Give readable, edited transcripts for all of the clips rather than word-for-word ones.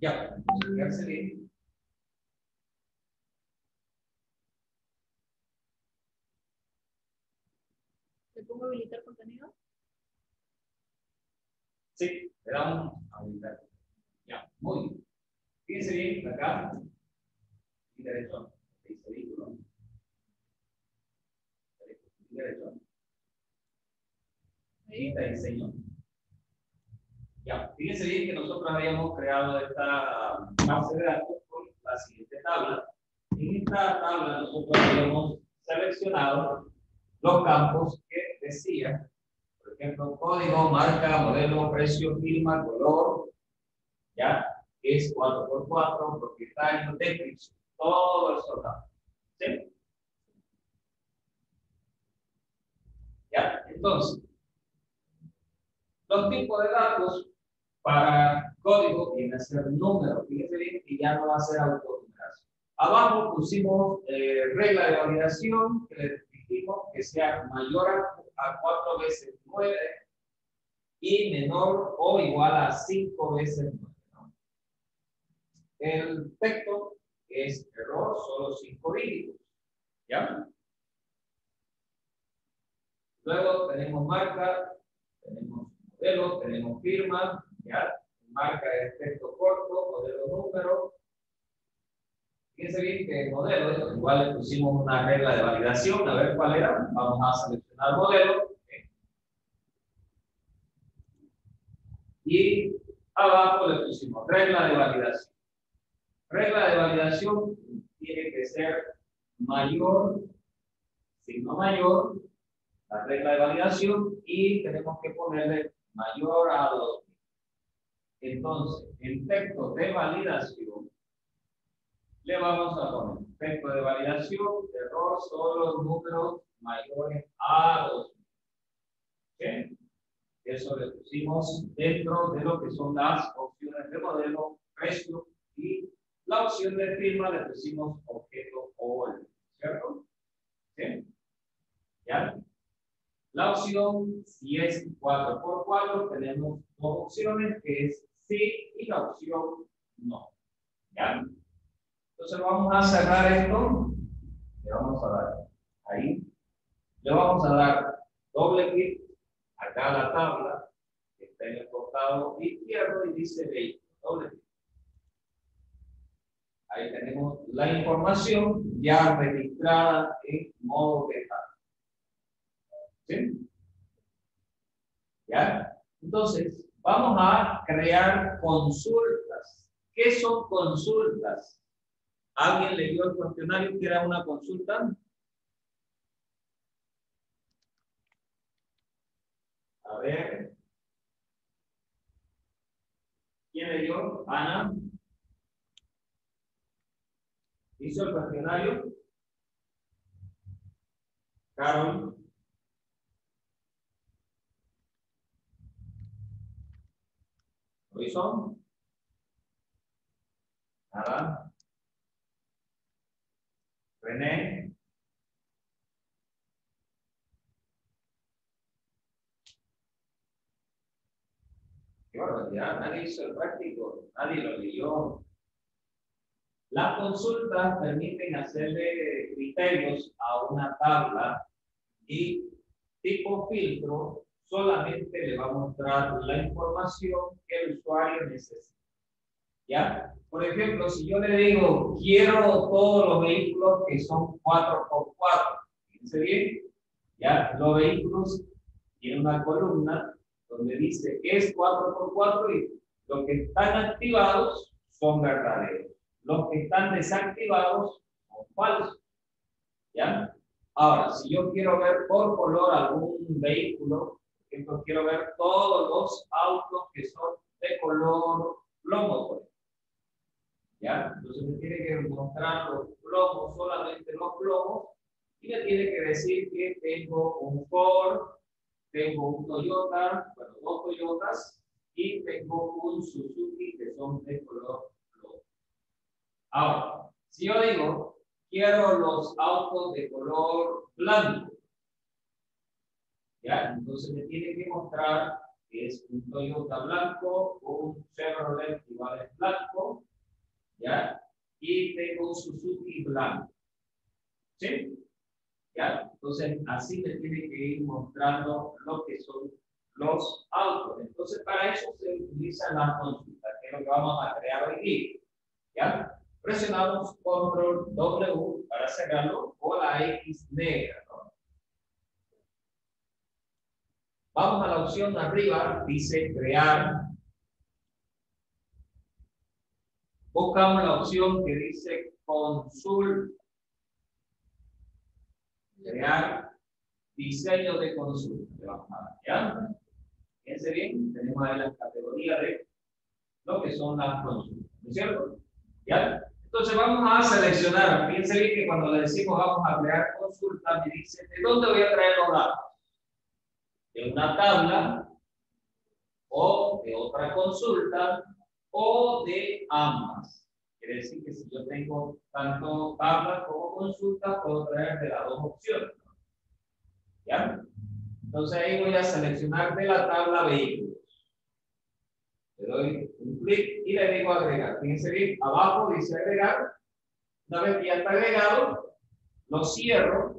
Ya, entonces quedarse bien. ¿Le pongo habilitar contenido? Sí, le damos a habilitar. Ya, muy bien. Fíjense bien, acá, y derecho, dice vehículo. Derecho. Lista de diseño. Ya, fíjense bien que nosotros habíamos creado esta base de datos con la siguiente tabla. En esta tabla nosotros habíamos seleccionado los campos que decían, por ejemplo, código, marca, modelo, precio, firma, color, ya, es 4x4, propietario, descripción, todo eso datos. ¿Sí? Ya, entonces, los tipos de datos para código viene a ser número. Fíjense bien que ya no va a ser autonumeración. Abajo pusimos regla de validación que le dijimos que sea mayor a 4 veces 9 y menor o igual a 5 veces 9. ¿No? El texto es error, solo 5 dígitos. ¿Ya? Luego tenemos marca, tenemos modelo, tenemos firma, ¿ya? Marca es texto corto, modelo número. Fíjense bien que el modelo, igual le pusimos una regla de validación, a ver cuál era. Vamos a seleccionar modelo. Y abajo le pusimos regla de validación. Regla de validación tiene que ser mayor, signo mayor, la regla de validación, y tenemos que ponerle mayor a 2000. Entonces, en texto de validación, le vamos a poner texto de validación, error, solo números mayores a 2000. ¿Okay? Eso le pusimos dentro de lo que son las opciones de modelo, precio, y la opción de firma le pusimos objeto o orden, ¿cierto? ¿Sí? ¿Ya? La opción, si es 4x4, tenemos dos opciones, que es sí y la opción no. ¿Ya? Entonces vamos a cerrar esto. Le vamos a dar ahí. Le vamos a dar doble clic acá a la tabla que está en el costado izquierdo y dice vehículo. Doble clic. Ahí tenemos la información ya registrada en modo beta. ¿Sí? ¿Ya? Entonces, vamos a crear consultas. ¿Qué son consultas? ¿Alguien leyó el cuestionario que era una consulta? A ver. ¿Quién leyó? Ana. ¿Hizo el cuestionario? Carol. ¿Lo hizo? Nada. René. Qué barbaridad, nadie hizo el práctico, nadie lo leyó. Las consultas permiten hacerle criterios a una tabla y tipo filtro solamente le va a mostrar la información que el usuario necesita. ¿Ya? Por ejemplo, si yo le digo, quiero todos los vehículos que son 4x4, fíjense bien, ¿ya? Los vehículos tienen una columna donde dice es 4x4 y los que están activados son verdaderos. Los que están desactivados son falsos. ¿Ya? Ahora, si yo quiero ver por color algún vehículo, por ejemplo, quiero ver todos los autos que son de color plomo, por ejemplo. ¿Ya? Entonces me tiene que mostrar los plomos, solamente los plomos, y me tiene que decir que tengo un Ford, tengo un Toyota, bueno, dos Toyotas, y tengo un Suzuki que son de color plomo. Ahora, si yo digo, quiero los autos de color blanco, ¿ya? Entonces me tiene que mostrar que es un Toyota blanco, un Chevrolet igual es blanco, ¿ya? Y tengo un Suzuki blanco, ¿sí? ¿Ya? Entonces, así me tiene que ir mostrando lo que son los autos. Entonces, para eso se utiliza la consulta, que es lo que vamos a crear hoy día, ¿ya? Presionamos control W para cerrarlo o la X negra, ¿no? Vamos a la opción de arriba, dice crear. Buscamos la opción que dice consulta. Crear diseño de consulta. Le vamos a dar, ¿ya? Fíjense bien, tenemos ahí las categorías de lo que son las consultas, ¿no es cierto? ¿Ya? Entonces vamos a seleccionar. Fíjense bien que cuando le decimos vamos a crear consulta, me dice, ¿de dónde voy a traer los datos? De una tabla o de otra consulta o de ambas. Quiere decir que si yo tengo tanto tablas como consultas, puedo traer de las dos opciones. ¿Ya? Entonces ahí voy a seleccionar de la tabla vehículos. Le doy un clic y le digo agregar. Fíjense bien, abajo dice agregar. Una vez que ya está agregado, lo cierro.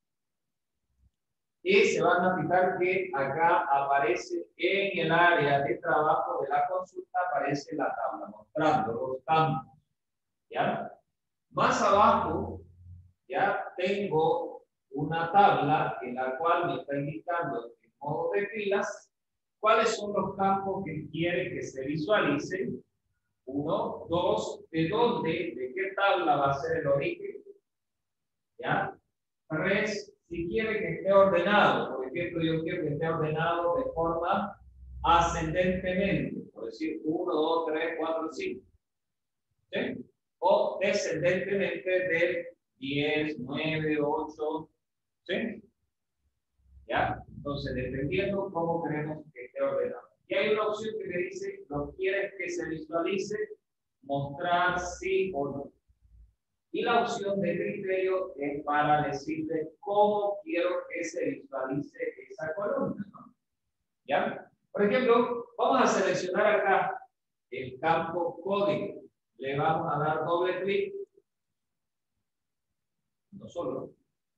Y se van a fijar que acá aparece en el área de trabajo de la consulta, aparece la tabla mostrando los campos. ¿Ya? Más abajo ya tengo una tabla en la cual me está indicando en modo de filas cuáles son los campos que quiere que se visualicen. 1, 2, de dónde, de qué tabla va a ser el origen. ¿Ya? 3, si quiere que esté ordenado, por ejemplo, yo quiero que esté ordenado de forma ascendentemente, por decir 1, 2, 3, 4, 5. ¿Sí? O descendentemente del 10, 9, 8, ¿sí? ¿Ya? Entonces, dependiendo cómo queremos que esté ordenado. Y hay una opción que me dice, ¿lo quieres que se visualice? Mostrar sí o no. Y la opción de criterio es para decirle cómo quiero que se visualice esa columna, ¿no? ¿Ya? Por ejemplo, vamos a seleccionar acá el campo código. Le vamos a dar doble clic. No solo.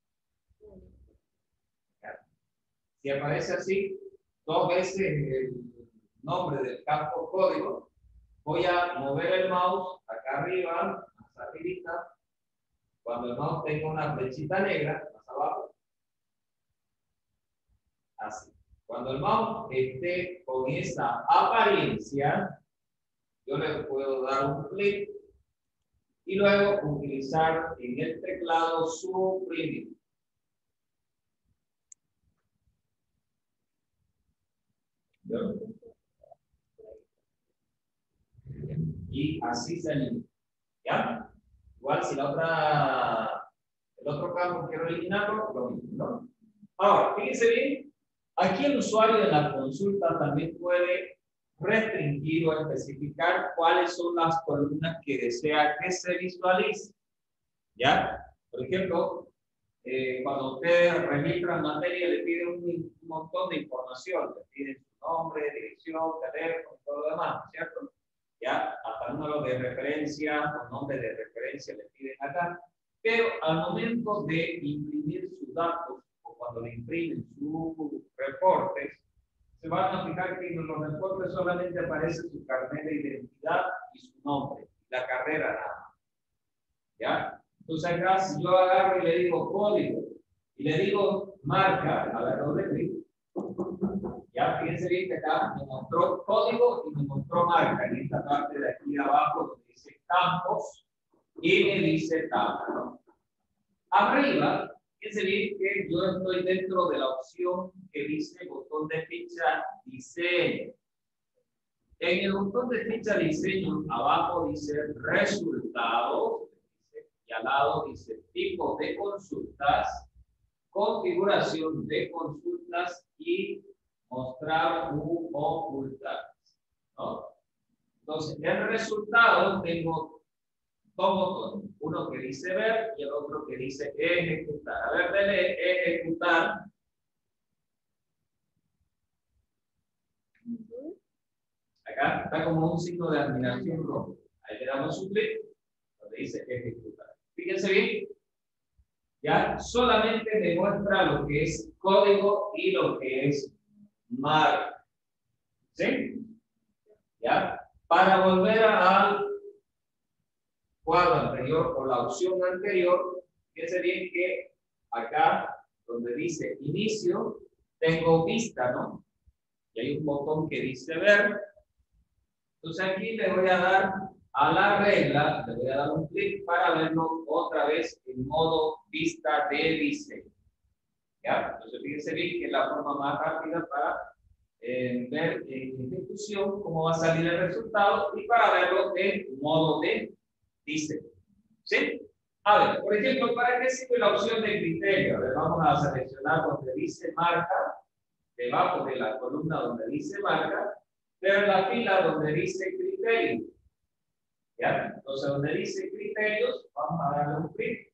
¿Ya? Si aparece así, 2 veces el nombre del campo código, voy a mover el mouse acá arriba, más arribita. Cuando el mouse tenga una flechita negra, más abajo, así. Cuando el mouse esté con esa apariencia, yo le puedo dar un clic y luego utilizar en el teclado suprimir. Y así se elimina. ¿Ya? Igual si el otro campo quiero eliminarlo, lo mismo, ¿no? Ahora, fíjense bien, aquí el usuario de la consulta también puede restringir o especificar cuáles son las columnas que desea que se visualice. ¿Ya? Por ejemplo, cuando usted registra materia, le pide un montón de información, le piden su nombre, dirección, teléfono, todo lo demás, ¿cierto? Ya, hasta número de referencia o nombre de referencia le piden acá, pero al momento de imprimir sus datos o cuando le imprimen sus reportes, se van a fijar que en los reportes solamente aparece su carnet de identidad y su nombre, la carrera nada más. ¿Ya? Entonces acá si yo agarro y le digo código y le digo marca, a ver, doble clic. Ya, fíjense bien que acá me mostró código y me mostró marca en esta parte de aquí de abajo donde dice campos y me dice tabla, ¿no? Arriba, fíjense bien que yo estoy dentro de la opción que dice botón de ficha diseño. En el botón de ficha diseño, abajo dice resultados y al lado dice tipo de consultas, configuración de consultas y mostrar u ocultar, ¿no? Entonces, en el resultado tengo 2 botones, uno que dice ver y el otro que dice ejecutar. A ver, denle ejecutar. Acá está como un signo de admiración rojo. Ahí le damos un clic, donde dice ejecutar. Fíjense bien, ya solamente me muestra lo que es código y lo que es marca. ¿Sí? ¿Ya? Para volver al cuadro anterior o la opción anterior, fíjense bien que acá, donde dice inicio, tengo vista, ¿no? Y hay un botón que dice ver. Entonces aquí le voy a dar a la regla, le voy a dar un clic para verlo otra vez en modo vista de diseño. ¿Ya? Entonces fíjense bien que es la forma más rápida para ver en ejecución cómo va a salir el resultado y para verlo en modo de diseño. ¿Sí? A ver, por ejemplo, ¿para qué sirve la opción de criterio? A ver, vamos a seleccionar donde dice marca, debajo de la columna donde dice marca, pero en la fila donde dice criterio. ¿Ya? Entonces, donde dice criterios, vamos a darle un clic.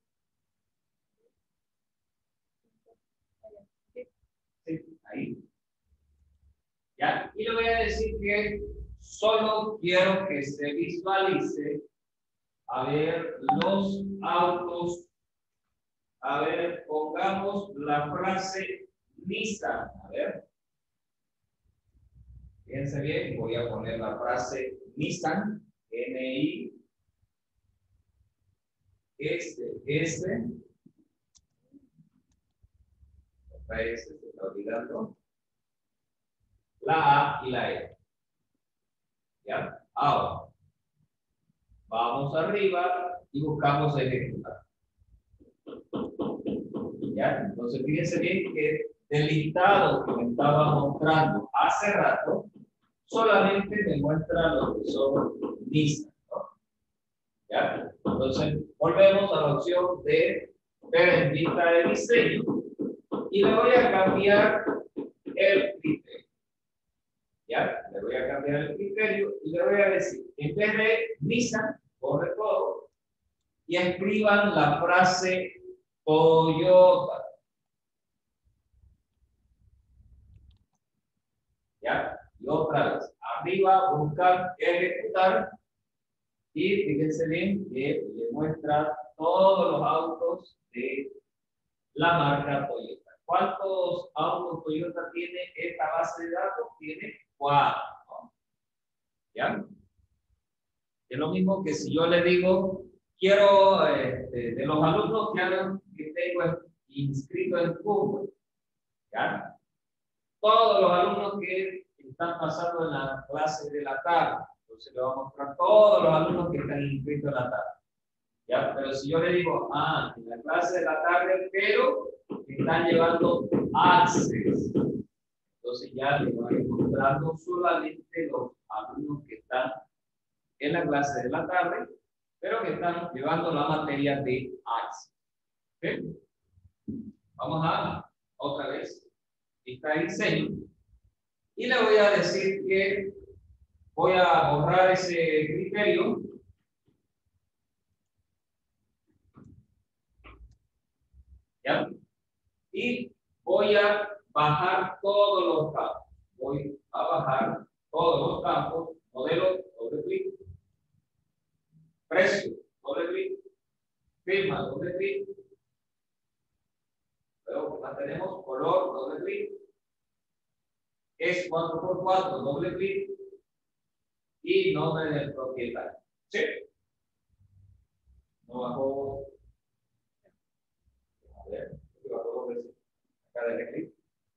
Sí, ahí. ¿Ya? Y le voy a decir que solo quiero que se visualice, a ver, los autos. A ver, pongamos la frase Nissan. A ver. Fíjense bien, voy a poner la frase Nissan. N-I. S. Otra S se está olvidando. La A y la E. ¿Ya? Ahora, vamos arriba y buscamos ejecutar. ¿Ya? Entonces, fíjense bien que del listado que me estaba mostrando hace rato, solamente me muestra lo que son listas, ¿no? ¿Ya? Entonces, volvemos a la opción de ver en vista de diseño y le voy a cambiar el criterio. ¿Ya? Le voy a cambiar el criterio y le voy a decir, en vez de Nissan, borre todo y escriban la frase Toyota. ¿Ya? Y otra vez, arriba, buscar, ejecutar y fíjense bien que le muestra todos los autos de la marca Toyota. ¿Cuántos autos Toyota tiene esta base de datos? Tiene 4, ¿no? ¿Ya? Es lo mismo que si yo le digo, quiero de los alumnos que tengo inscritos en Google, ¿ya? Todos los alumnos que están pasando en la clase de la tarde, entonces le voy a mostrar todos los alumnos que están inscritos en la tarde, ¿ya? Pero si yo le digo, en la clase de la tarde, pero están llevando Access, entonces ya le voy mostrando solamente los alumnos que están en la clase de la tarde, pero que están llevando la materia de Access. ¿Okay? Vamos a otra vez, lista de diseño, y le voy a decir que voy a borrar ese criterio. ¿Ya? Y voy a bajar todos los campos. Voy a bajar todos los campos. Modelo, doble clic. Precio, doble clic. Firma, doble clic. Luego mantenemos color, doble clic. Es 4x4, doble clic. Y nombre del propietario. ¿Sí? No bajo. A ver, bajo acá de clic.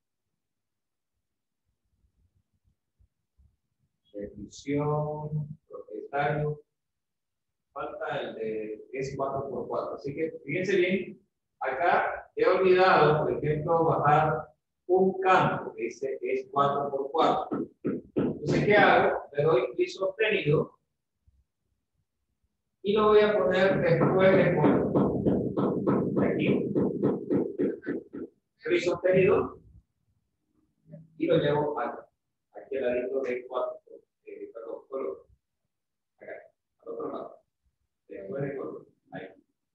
Definición, propietario. Falta el de es 4x4. Así que fíjense bien, acá he olvidado, por ejemplo, bajar un campo que dice es 4x4. Entonces, ¿qué hago? Le doy clic sostenido y lo voy a poner después de aquí. Clic sostenido y lo llevo acá. Aquí al ladito de 4, perdón, color. Acá, al otro lado. Después de color. Ahí.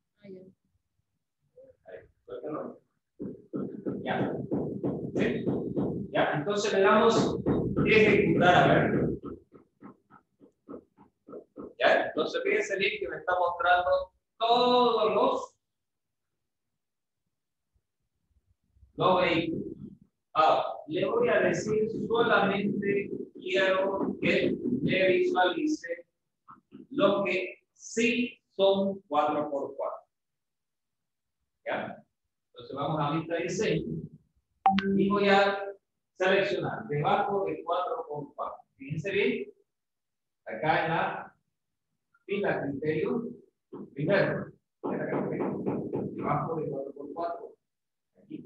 Ahí. Suéltalo. Ya. ¿Sí? Ya. Entonces le damos ejecutar. A ver. Entonces, fíjense bien que me está mostrando todos los vehículos. Ahora, le voy a decir solamente quiero que me visualice lo que sí son 4x4. ¿Ya? Entonces vamos a lista de diseño y voy a seleccionar debajo de 4x4. Fíjense bien, acá en la fila criterio, primero, debajo de 4x4. Aquí.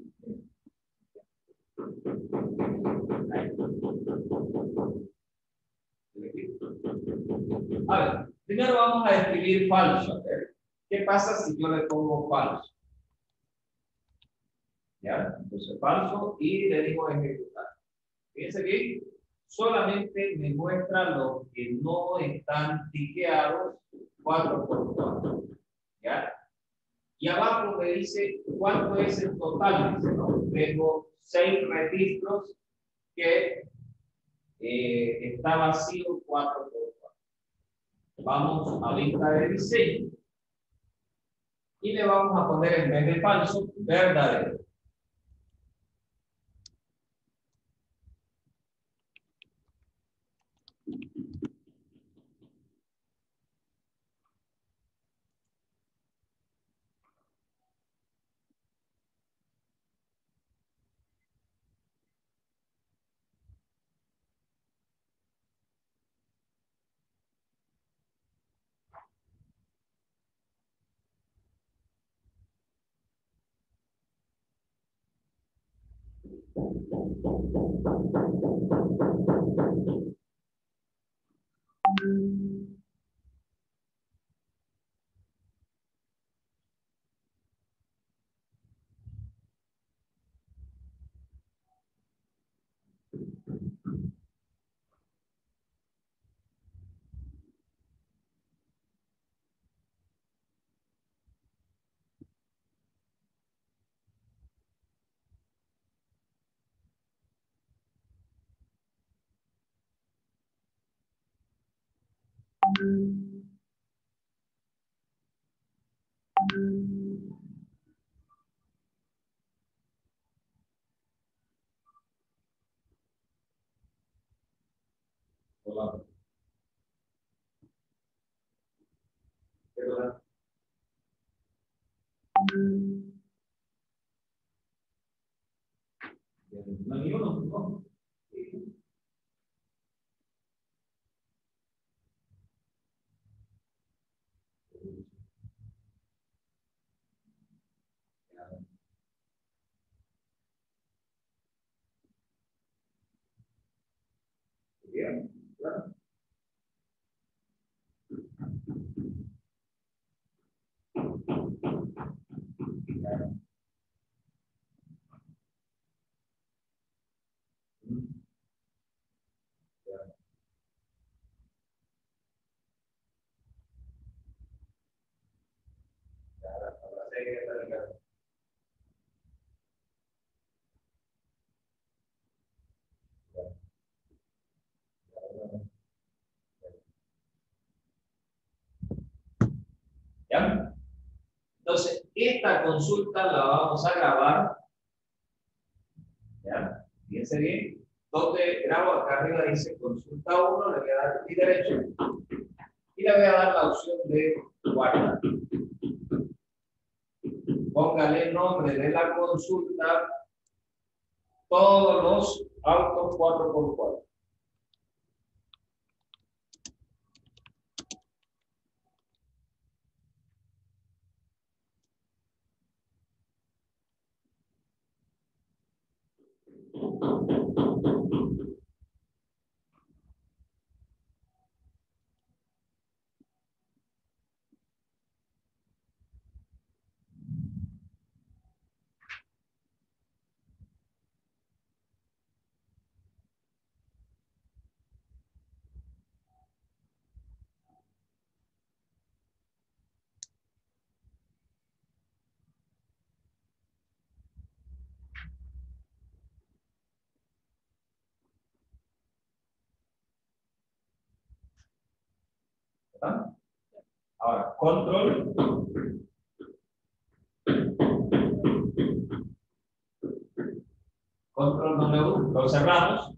A ver, primero vamos a escribir falso. A ver, ¿qué pasa si yo le pongo falso? ¿Ya? Entonces falso y le digo ejecutar. Fíjense bien, solamente me muestra los que no están tiqueados 4x4. ¿Ya? Y abajo me dice cuánto es el total. Dice, ¿no? Tengo 6 registros que está vacío 4x4. Vamos a lista de diseño y le vamos a poner en vez de falso, verdadero. Hola. ¿Verdad? No hay uno, ¿no? Bien, claro. ¿Ya? Entonces, esta consulta la vamos a grabar. ¿Ya? Fíjense bien. Donde grabo acá arriba dice consulta 1, le voy a dar clic derecho y le voy a dar la opción de guardar. Póngale el nombre de la consulta, todos los autos 4x4. ¿Verdad? Ahora, control. Control W, lo cerramos.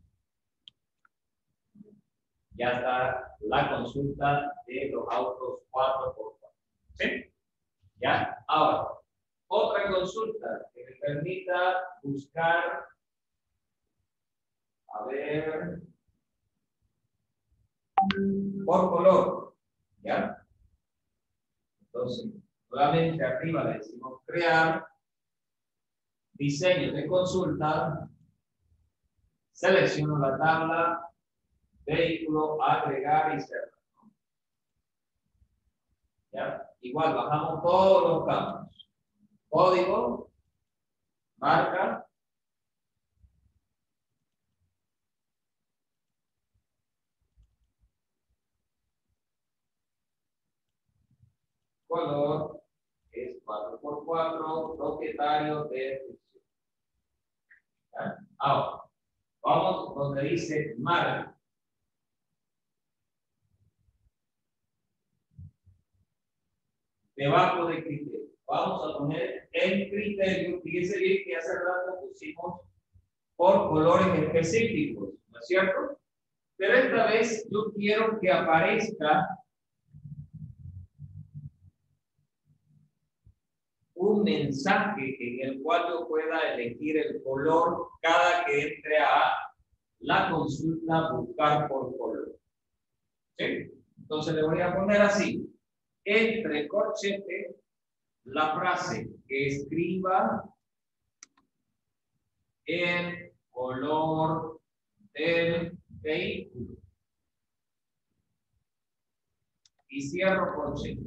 Ya está la consulta de los autos 4x4. ¿Sí? Ya. Ahora, otra consulta que me permita buscar, a ver, por color. ¿Ya? Entonces, nuevamente arriba le decimos crear, diseño de consulta, selecciono la tabla, vehículo, agregar y cerrar. ¿Ya? Igual bajamos todos los campos. Código, marca, color, es 4x4, propietario de función. ¿Ya? Ahora, vamos donde dice marca. Debajo de criterio. Vamos a poner en criterio, fíjense bien que hace rato pusimos por colores específicos, ¿no es cierto? Pero esta vez yo quiero que aparezca un mensaje en el cual yo pueda elegir el color cada que entre a la consulta buscar por color. ¿Sí? Entonces le voy a poner así, entre corchete, la frase que escriba el color del vehículo. Y cierro corchete.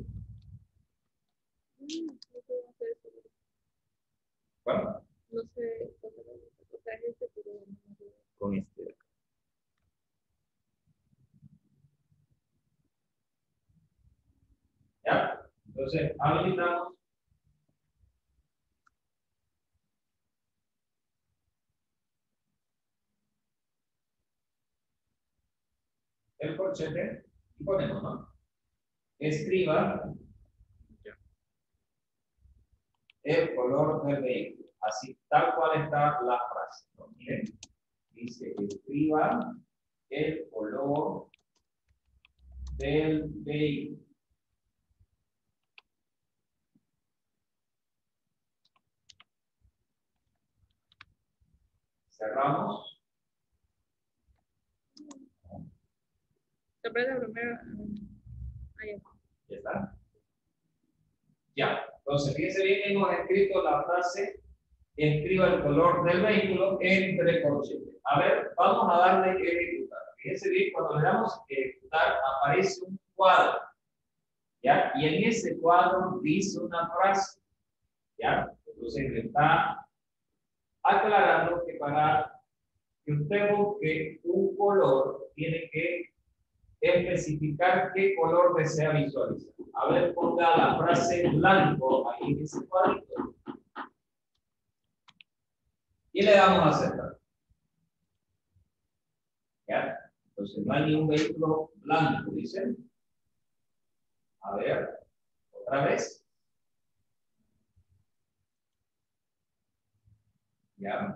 Bueno. No sé pero Con este. ¿Ya? Entonces, habilitamos. El corchete y ponemos, ¿no? Escriba el color del vehículo. Así, tal cual está la frase, ¿no? Miren, dice, escriba el color del vehículo. Cerramos. se aprecia primero. Ahí. Ya está. Ya. Entonces, fíjense bien, hemos escrito la frase, escriba el color del vehículo entre corchetes. A ver, vamos a darle que ejecutar. Fíjense bien, cuando le damos ejecutar, aparece un cuadro. ¿Ya? Y en ese cuadro dice una frase. ¿Ya? Entonces, le está aclarando que para que usted busque un color, tiene que especificar qué color desea visualizar. A ver, ponga la frase blanco ahí en ese cuadrito. Y le damos a aceptar. ¿Ya? Entonces no hay ningún vehículo blanco, dicen. A ver, otra vez. ¿Ya?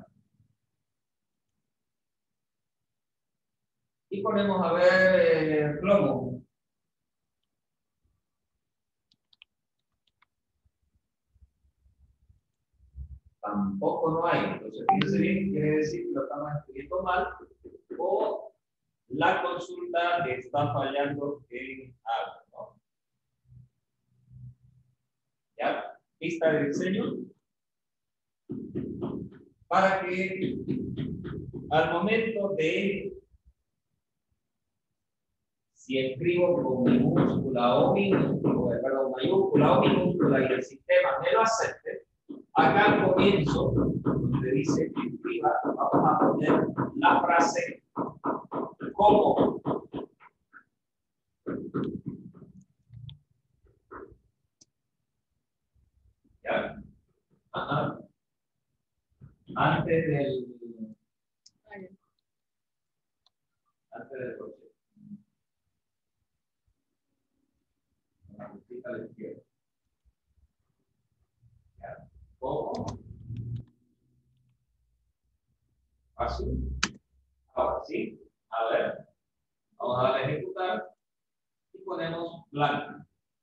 Y ponemos a ver plomo. Tampoco no hay. Entonces, fíjense bien, quiere decir que lo estamos escribiendo mal o la consulta le está fallando en algo, ¿no? ¿Ya? Lista de diseño. Para que al momento de si escribo con minúscula o minúscula, perdón, mayúscula o minúscula y el sistema me lo acepte, acá al comienzo, donde dice que escriba, vamos a poner la frase como. ¿Ya? Ajá. Antes del proceso. azul. Ahora sí, a ver, vamos a darle a ejecutar y ponemos blanco.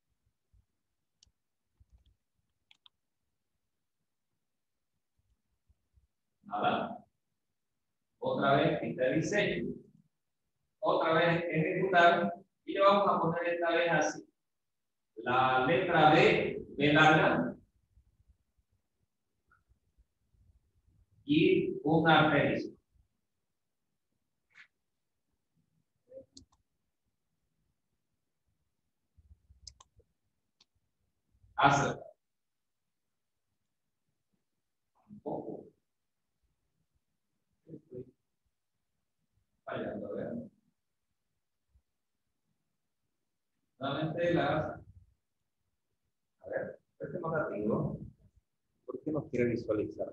Nada. Otra vez pinta el diseño. Otra vez ejecutar y le vamos a poner esta vez así. La letra B larga y un asterisco. Aceptar. Un poco. Estoy fallando, a ver. Nuevamente a ver, este negativo. ¿Por qué no quiere visualizar?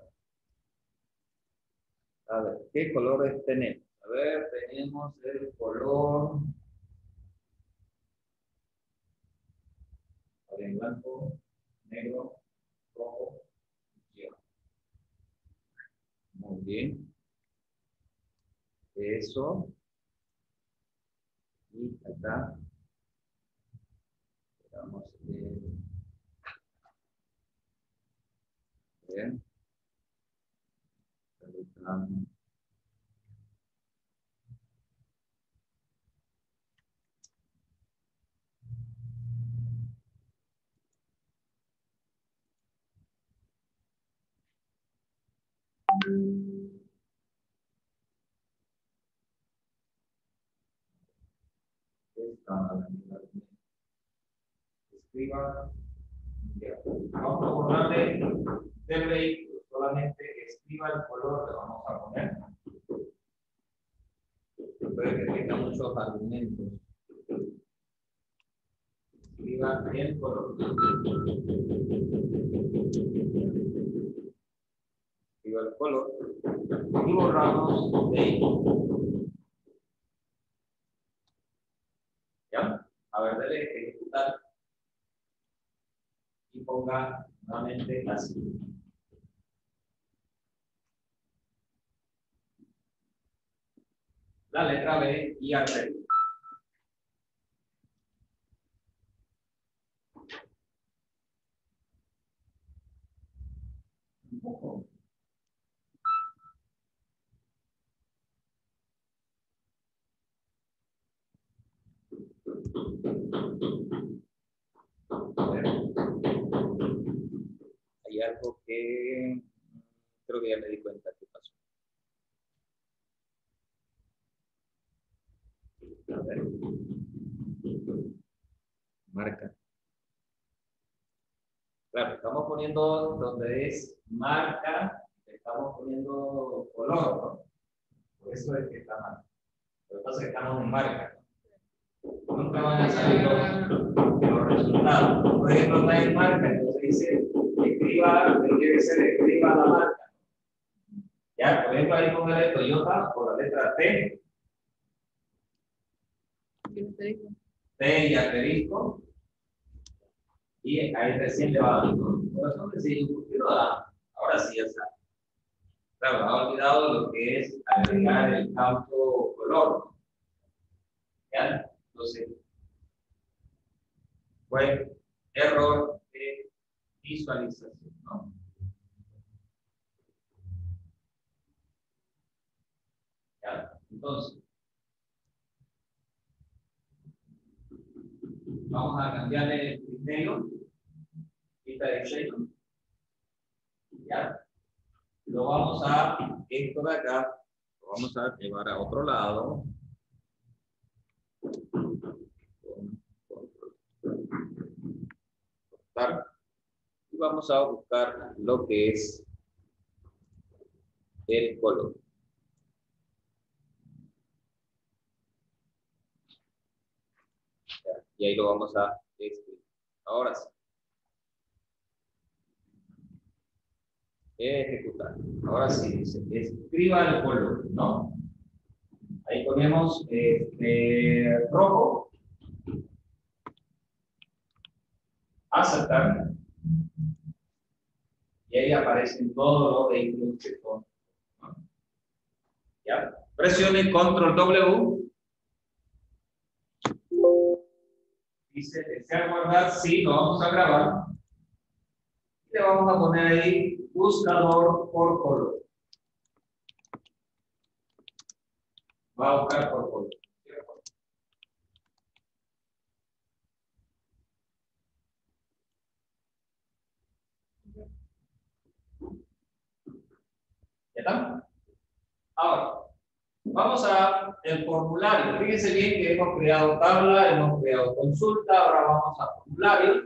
A ver, ¿qué colores tenemos? A ver, tenemos el color en blanco, negro, rojo, y azul. Muy bien. Eso. Y acá. Vamos a ver. Bien. Escriba. Vamos a borrarle del vehículo. Solamente escriba el color que vamos a poner. Puede que tenga muchos argumentos. Escriba el color. Escriba el color. Y borramos vehículo. ¿Ya? A ver, dele ejecutar. Y ponga nuevamente así. La letra B y arreglo. Un poco. Hay algo que creo que ya me di cuenta que pasó. A ver. Marca. Claro, estamos poniendo donde es marca, estamos poniendo color, ¿no? Por eso es que está mal. Pero entonces estamos en marca. Nunca van a salir los resultados. Por ejemplo, no hay marca, entonces dice escriba, debe ser escriba la marca. Ya, por ejemplo, ahí pongan Toyota por la letra T. T y asterisco. Y ahí recién le va a dar. Por eso decimos, ¿por qué no da? Ahora sí ya está. Claro, ha olvidado lo que es agregar el campo color. ¿Ya? Entonces, fue error de visualización, ¿no? ¿Ya? Entonces, vamos a cambiarle el criterio. Quita el diseño. ¿Ya? Lo vamos a, esto de acá, lo vamos a llevar a otro lado. Cortar. Y vamos a buscar lo que es el color. ¿Ya? Y ahí lo vamos a escribir. Ahora sí. Ejecutar. Ahora sí dice, escriba el color, ¿no? Ahí ponemos rojo. Aceptar. Y ahí aparecen todos los vehículos que son, ¿no? ¿Ya? Presione control W. Dice, ¿desea guardar? Sí, lo vamos a grabar. Y le vamos a poner ahí buscador por color. Va a buscar por color. ¿Ya está? Ahora, vamos a el formulario. Fíjense bien que hemos creado tabla, hemos creado consulta, ahora vamos a formulario.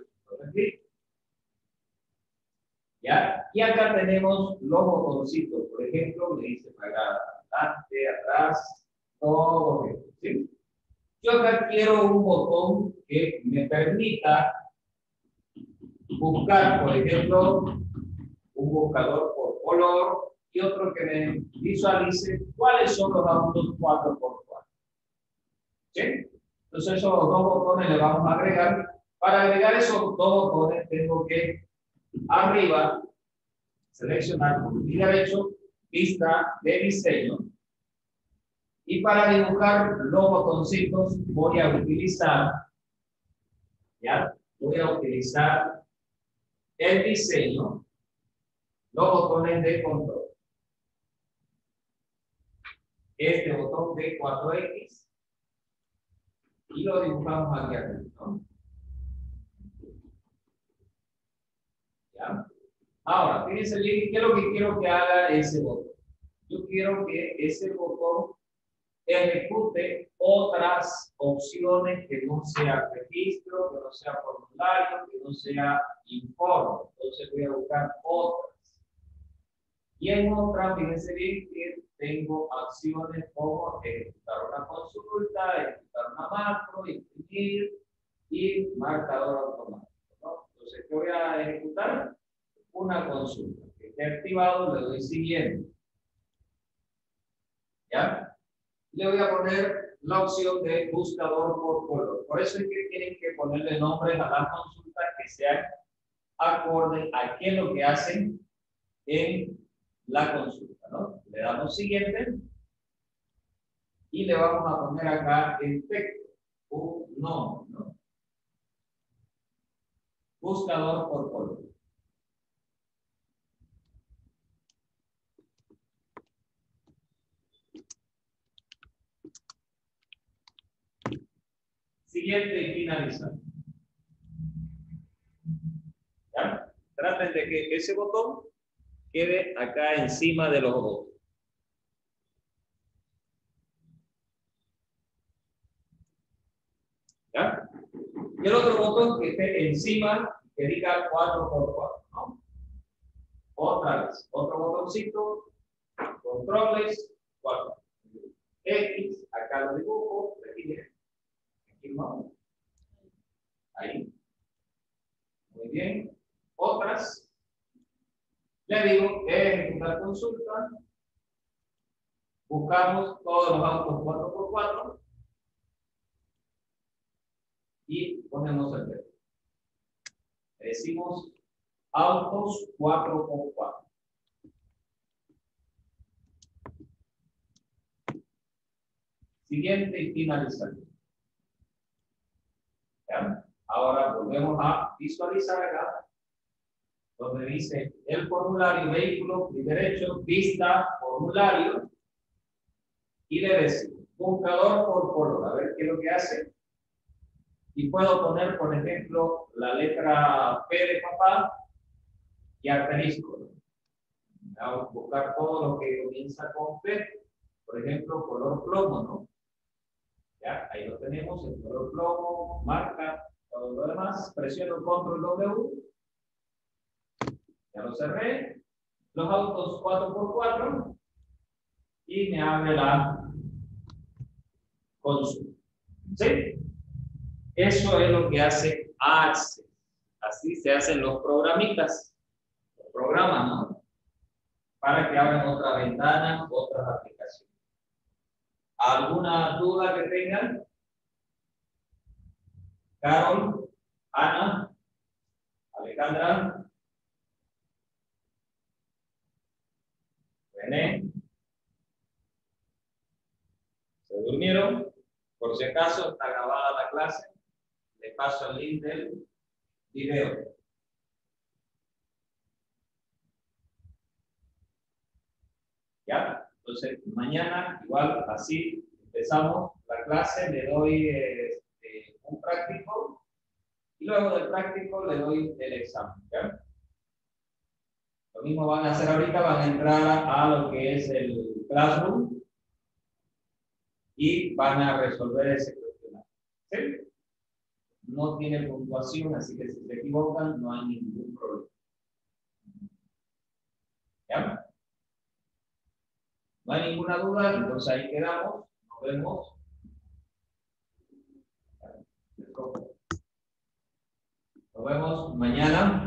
¿Ya? Y acá tenemos los botoncitos. Por ejemplo, me dice para adelante, atrás, todo esto, ¿sí? Yo acá quiero un botón que me permita buscar, por ejemplo, un buscador por color y otro que me visualice cuáles son los autos 4x4. ¿Sí? Entonces esos dos botones le vamos a agregar. Para agregar esos dos botones tengo que arriba seleccionar con clic derecho vista de diseño y para dibujar los botoncitos voy a utilizar el diseño, los botones de control. Este botón de 4X y lo dibujamos aquí arriba, ¿no? ¿Ya? Ahora, fíjense bien, ¿qué es lo que quiero que haga ese botón? Yo quiero que ese botón ejecute otras opciones que no sea registro, que no sea formulario, que no sea informe. Entonces voy a buscar otras. Y en otra, fíjense bien que tengo acciones como ejecutar una consulta, ejecutar una macro, imprimir y marcador automático, ¿no? Entonces, ¿qué voy a ejecutar? Una consulta. Que esté activado, le doy siguiente. ¿Ya? Le voy a poner la opción de buscador por color. Por eso es que tienen que ponerle nombres a las consultas que sean acorde a qué es lo que hacen en la consulta, ¿no? Le damos siguiente y le vamos a poner acá el texto, un nombre, ¿no? Buscador por color. Siguiente y finalizar. ¿Ya? Traten de que ese botón quede acá encima de los dos. ¿Ya? Y el otro botón que esté encima, que diga 4x4, ¿no? Otra vez, otro botoncito, controles, 4. X, acá lo dibujo, aquí no. Ahí. Muy bien. Otras, le digo, ejecutar consulta, buscamos todos los autos 4x4 y ponemos el texto. Decimos autos 4x4. Siguiente y finalizar. ¿Ya? Ahora volvemos a visualizar acá, donde dice el formulario, vehículo, clic derecho, vista, formulario, y le decimos buscador por color, a ver qué es lo que hace. Y puedo poner, por ejemplo, la letra P de papá y asterisco. Vamos a buscar todo lo que comienza con P, por ejemplo, color plomo, ¿no? Ya, ahí lo tenemos, el color plomo, marca, todo lo demás. Presiono control W. Ya lo cerré. Los autos 4x4 y me abre la consulta. ¿Sí? Eso es lo que hace Access. Así se hacen los programitas, los programas, ¿no? Para que abran otra ventana, otras aplicaciones. ¿Alguna duda que tengan? Carol, Ana, Alejandra, René. ¿Se durmieron? Por si acaso está grabada la clase. Le paso el link del video. ¿Ya? Entonces, mañana, igual, así, empezamos la clase, le doy un práctico y luego del práctico le doy el examen. ¿Ya? Lo mismo van a hacer ahorita, van a entrar a lo que es el Classroom y van a resolver ese cuestionario. ¿Sí? No tiene puntuación, así que si se equivocan no hay ningún problema. ¿Ya? No hay ninguna duda, entonces ahí quedamos. Nos vemos. Nos vemos mañana.